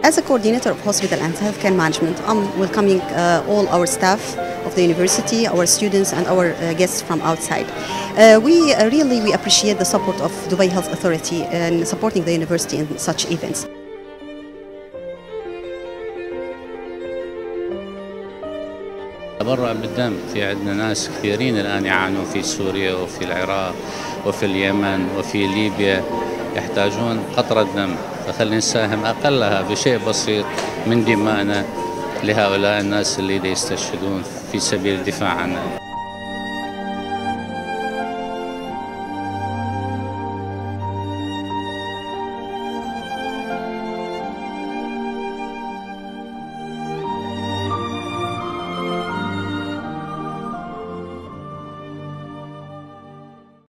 As a coordinator of hospital and healthcare management, I'm welcoming all our staff of the university, our students and our guests from outside. We appreciate the support of Dubai Health Authority in supporting the university in such events. تبرع بالدم، في عندنا ناس كثيرين الآن يعانون في سوريا وفي العراق وفي اليمن وفي ليبيا يحتاجون قطرة دم، فخلينا نساهم أقلها بشيء بسيط من دمائنا لهؤلاء الناس اللي يستشهدون في سبيل الدفاع عننا.